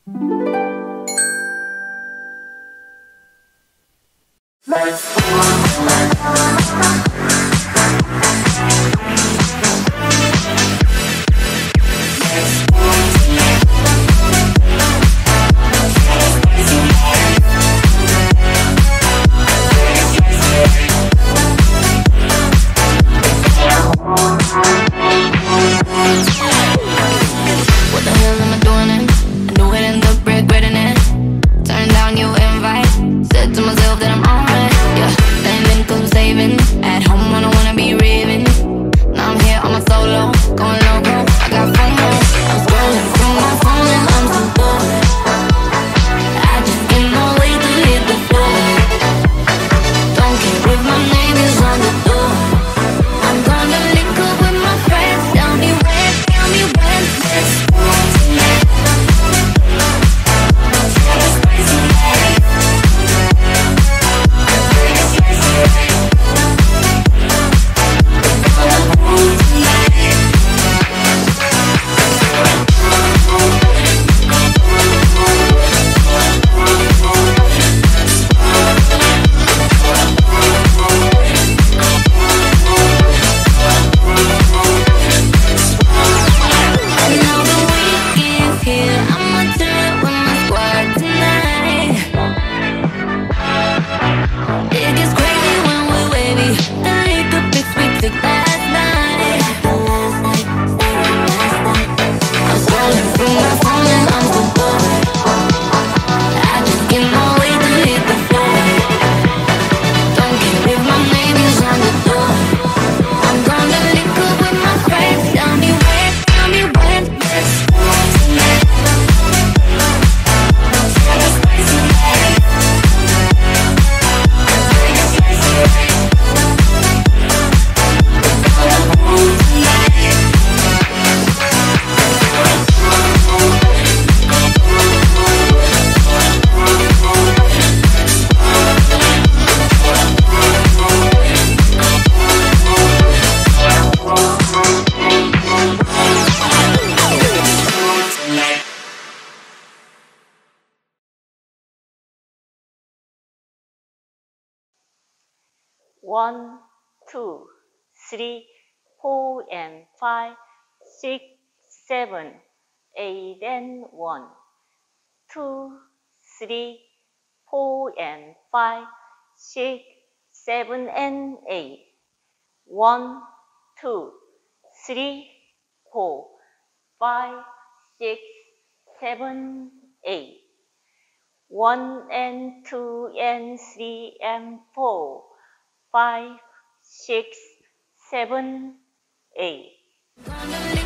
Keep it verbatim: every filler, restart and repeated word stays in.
One, two, three, four, and five, six, seven, eight, and one. Two, three, four, and five, six, seven, and eight. One, two, three, four, five, six, seven, eight. One and two and three and four, five, six, seven, eight.